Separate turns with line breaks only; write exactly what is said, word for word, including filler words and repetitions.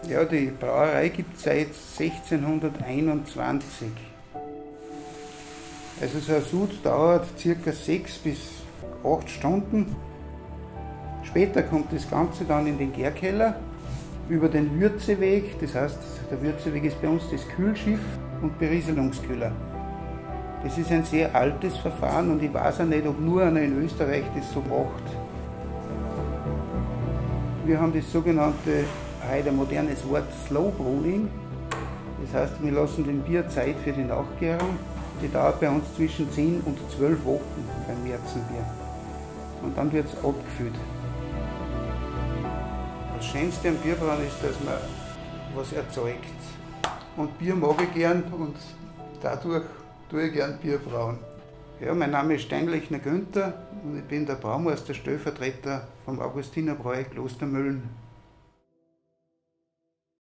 Ja, die Brauerei gibt es seit sechzehnhunderteinundzwanzig. Also so ein Sud dauert ca. sechs bis acht Stunden. Später kommt das Ganze dann in den Gärkeller über den Würzeweg. Das heißt, der Würzeweg ist bei uns das Kühlschiff und Berieselungskühler. Das ist ein sehr altes Verfahren und ich weiß auch nicht, ob nur einer in Österreich das so macht. Wir haben das sogenannte, heute ein modernes Wort, Slow Brewing. Das heißt, wir lassen dem Bier Zeit für die Nachgärung. Die dauert bei uns zwischen zehn und zwölf Wochen beim Märzenbier. Und dann wird es abgefüllt. Das Schönste am Bierbrauen ist, dass man was erzeugt. Und Bier mag ich gern und dadurch tue ich gern Bier brauen. Ja, mein Name ist Steinlechner Günther und ich bin der Braumeister Stellvertreter vom Augustinerbräu Klostermühlen.